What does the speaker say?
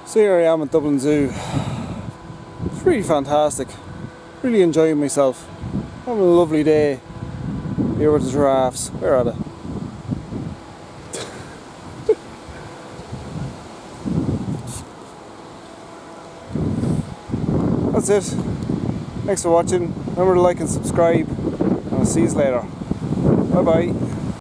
So here I am at Dublin Zoo. It's really fantastic. Really enjoying myself. Having a lovely day here with the giraffes. Where are they? That's it. Thanks for watching. Remember to like and subscribe. And I'll see you later. Bye bye.